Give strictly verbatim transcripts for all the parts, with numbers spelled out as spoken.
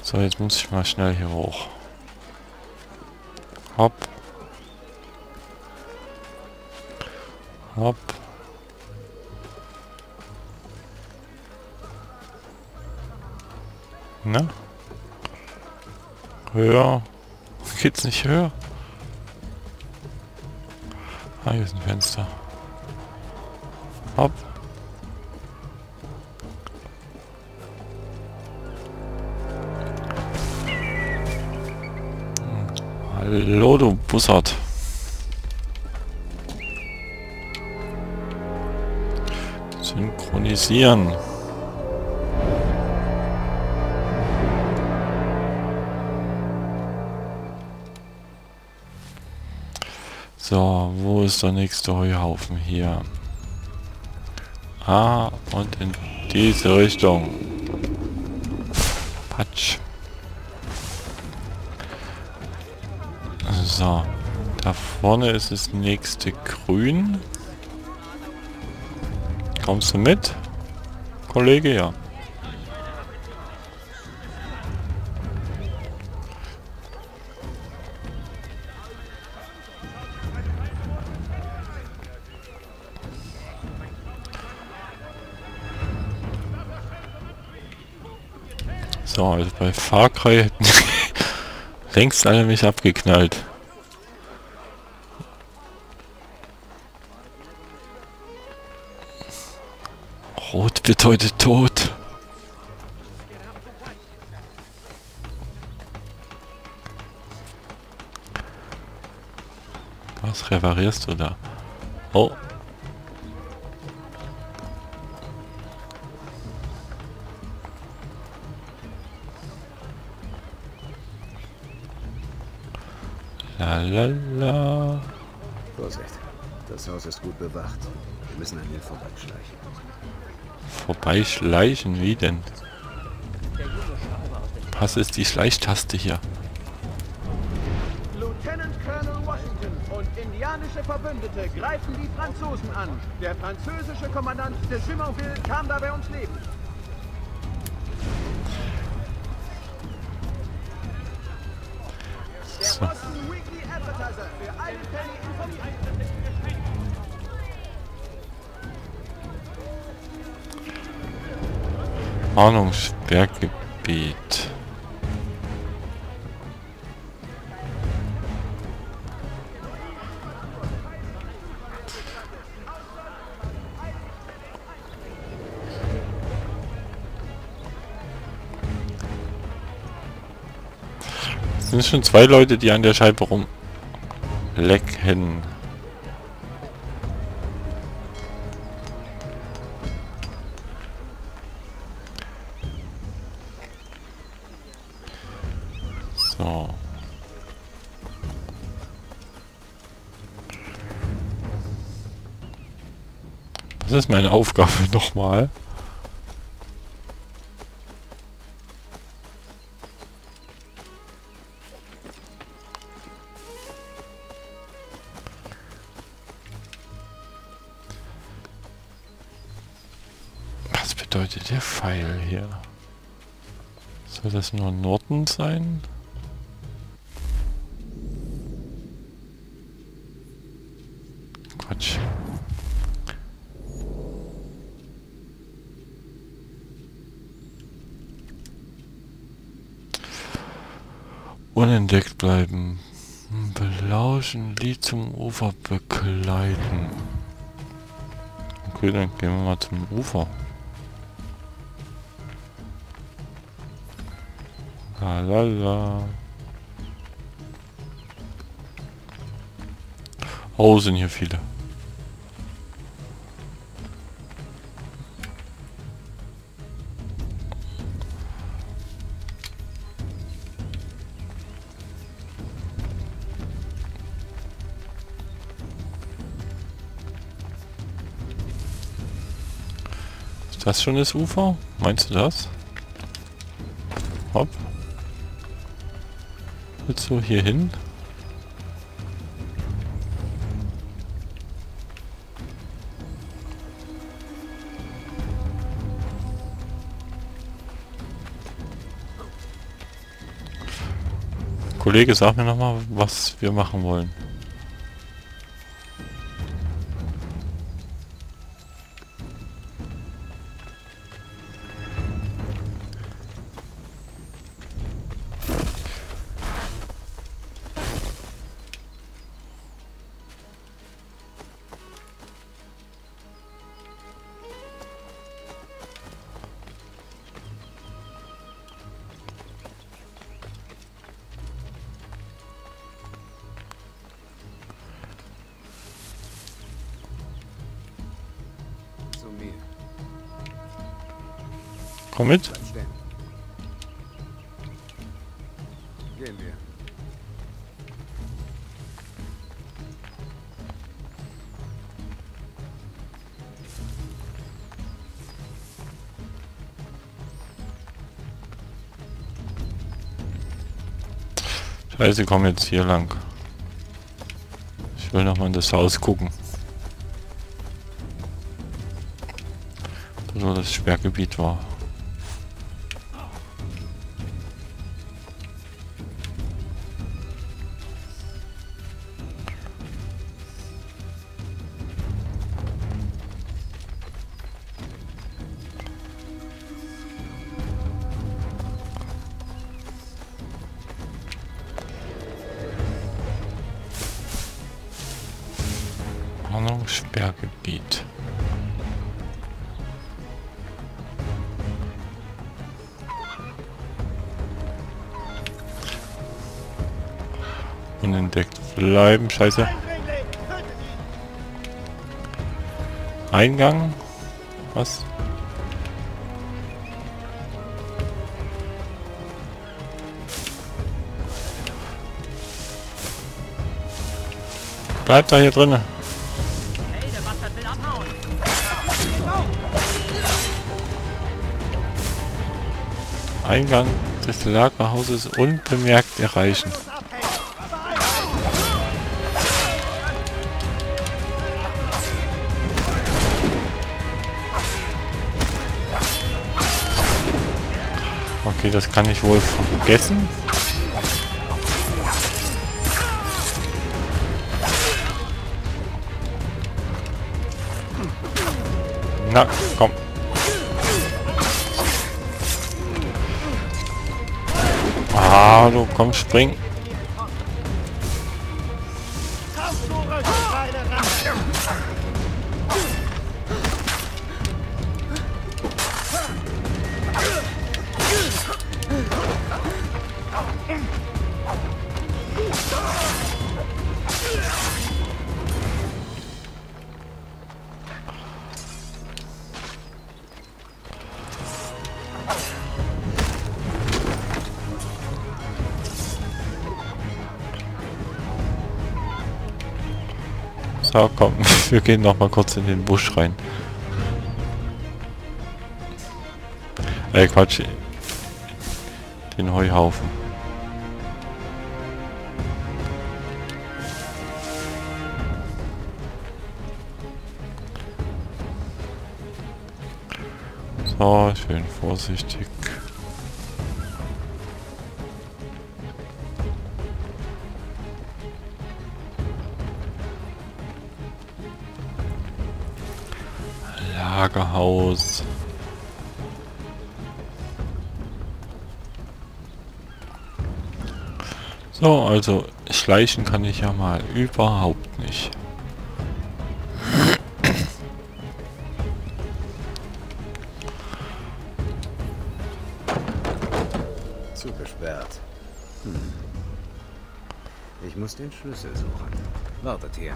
So, jetzt muss ich mal schnell hier hoch. Hopp. Hopp. Na? Höher. Geht's nicht höher? Ah, hier ist ein Fenster. Hopp. Hallo, du Bussard. Synchronisieren. So, wo ist der nächste Heuhaufen hier? Ah, und in diese Richtung. Patsch. So, da vorne ist das nächste Grün. Kommst du mit, Kollege? Ja. So, also bei Far Cry hätten längst alle mich abgeknallt. Rot bedeutet Tod. Was reparierst du da? Oh. Lalala. Vorsicht. Das Haus ist gut bewacht. Wir müssen an ihm vorbeischleichen. Vorbeischleichen? Wie denn? Was ist die Schleichtaste hier? Lieutenant Colonel Washington und indianische Verbündete greifen die Franzosen an. Der französische Kommandant de Jumonville kam dabei ums Leben. Der So. Boston Weekly Advertiser für einen Penny informiert. Warnungsberggebiet. Es sind schon zwei Leute, die an der Scheibe rumlecken. So. Was ist meine Aufgabe nochmal? Was bedeutet der Pfeil hier? Soll das nur Norden sein? Quatsch. Unentdeckt bleiben. Belauschen, Lied zum Ufer begleiten. Okay, dann gehen wir mal zum Ufer. Lalala. Oh, sind hier viele. Ist das schon das Ufer? Meinst du das? Hopp. Willst du hier hin? Kollege, sag mir nochmal, was wir machen wollen. Zu mir. Komm mit. Bleib stehen. Gehen wir. Scheiße, komm jetzt hier lang. Ich will noch mal in das Haus gucken. Wo das Sperrgebiet war. Sperrgebiet. Unentdeckt bleiben, scheiße. Eingang? Was? Bleibt da hier drinnen. Hey, der Bastard will abhauen. Eingang des Lagerhauses unbemerkt erreichen. Okay, das kann ich wohl vergessen. Na, komm. Ah, du komm, spring. So, komm, wir gehen noch mal kurz in den Busch rein. Äh, Quatsch. Den Heuhaufen. So, schön vorsichtig. Lagerhaus. So, also schleichen kann ich ja mal überhaupt nicht. Zugesperrt. Hm. Ich muss den Schlüssel suchen. Wartet hier.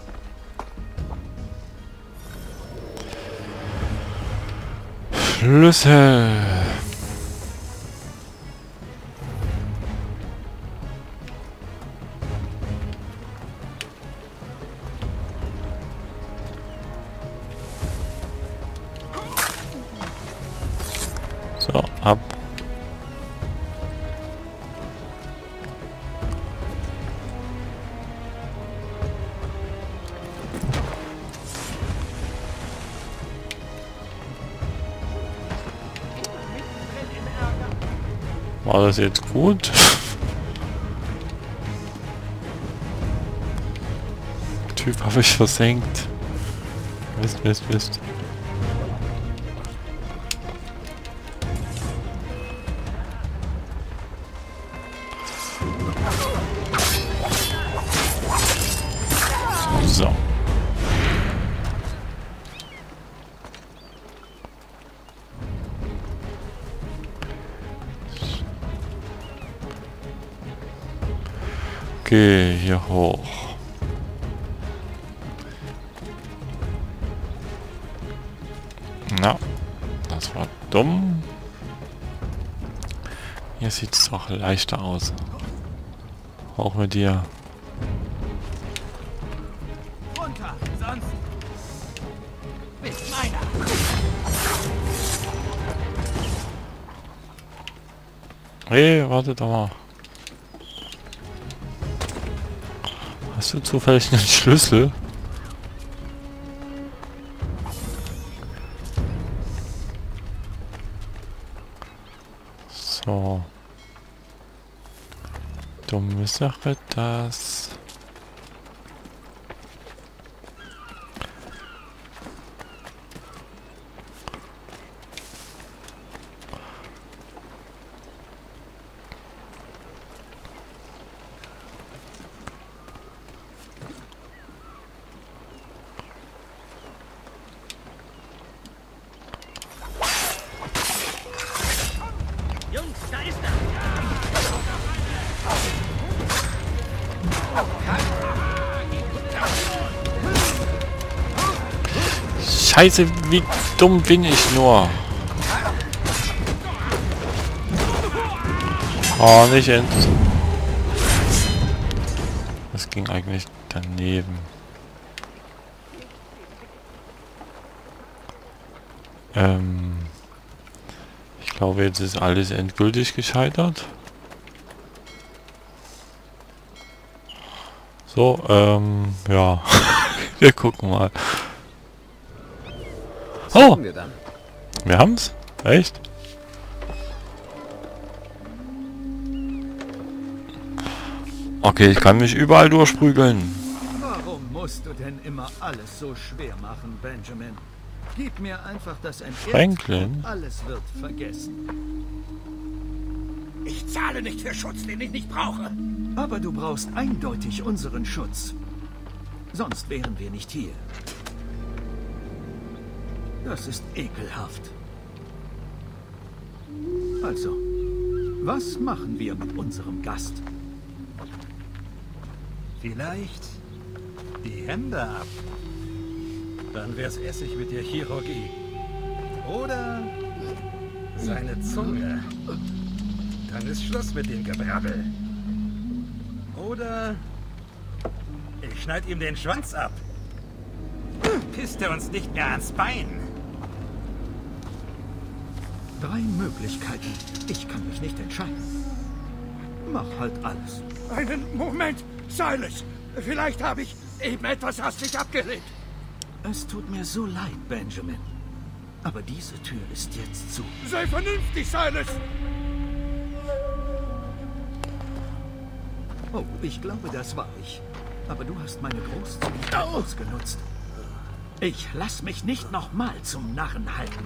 Schlüssel. So, ab. War das jetzt gut? Typ habe ich versenkt. Mist, Mist, Mist. So. Okay, hier hoch. Na, das war dumm. Hier sieht es auch leichter aus. Auch mit dir. Runter, sonst bist meiner. Hey, warte doch mal. Hast du zufällig einen Schlüssel? So. Dumme Sache das. Jungs, da ist er. Scheiße, wie dumm bin ich nur. Oh, nicht ent. Das ging eigentlich daneben. Ähm. Ich glaube, jetzt ist alles endgültig gescheitert. So, ähm, ja. Wir gucken mal. Oh! Wir dann. Wir haben's? Echt? Okay, ich kann mich überall durchprügeln. Warum musst du denn immer alles so schwer machen, Benjamin? Gib mir einfach das Entgelt Franklin? und alles wird vergessen. Ich zahle nicht für Schutz, den ich nicht brauche. Aber du brauchst eindeutig unseren Schutz. Sonst wären wir nicht hier. Das ist ekelhaft. Also, was machen wir mit unserem Gast? Vielleicht die Hände ab. Dann wär's Essig mit der Chirurgie. Oder seine Zunge. Dann ist Schluss mit dem Gebrabbel. Oder ich schneid ihm den Schwanz ab. Pisst er uns nicht mehr ans Bein. Drei Möglichkeiten. Ich kann mich nicht entscheiden. Mach halt alles. Einen Moment, Silas. Vielleicht habe ich eben etwas hastig abgelehnt. Es tut mir so leid, Benjamin. Aber diese Tür ist jetzt zu. Sei vernünftig, Silas. Oh, ich glaube, das war ich. Aber du hast meine Großzügigkeit ausgenutzt. Ich lass mich nicht nochmal zum Narren halten.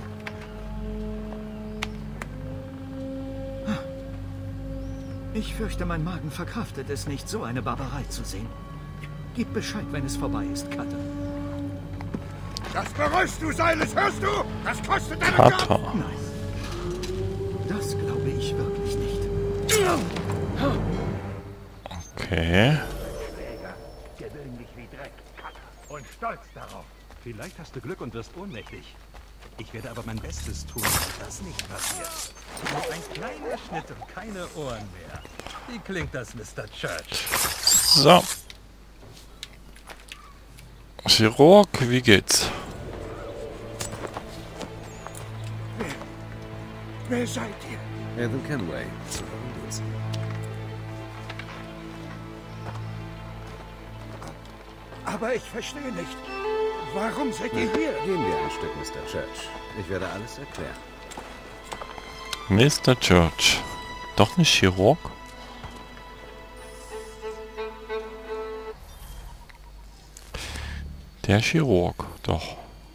Ich fürchte, mein Magen verkraftet es nicht, so eine Barbarei zu sehen. Gib Bescheid, wenn es vorbei ist, Cutter. Das bereust du, Silas, hörst du? Das kostet deine Cutter. Kraft. Nein. Das glaube ich wirklich nicht. Okay. Gewöhnlich wie Dreck. Und stolz darauf. Vielleicht hast du Glück und wirst ohnmächtig. Ich werde aber mein Bestes tun, dass das nicht passiert. Nur ein kleiner Schnitt und keine Ohren mehr. Wie klingt das, Mister Church? So. Chirurg, wie geht's? Wer seid ihr? Evan Kenway. Zu eurem Dienst. Aber ich verstehe nicht. Warum seid ihr hier? Gehen wir ein Stück, Mister Church. Ich werde alles erklären. Mister Church. Doch nicht Chirurg? Der Chirurg, doch.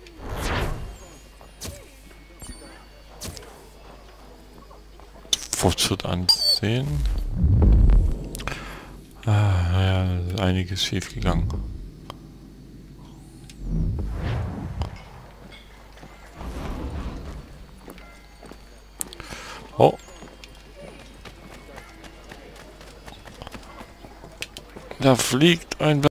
Fortschritt ansehen. Ah, ja, einiges schief gegangen. Oh. Da fliegt ein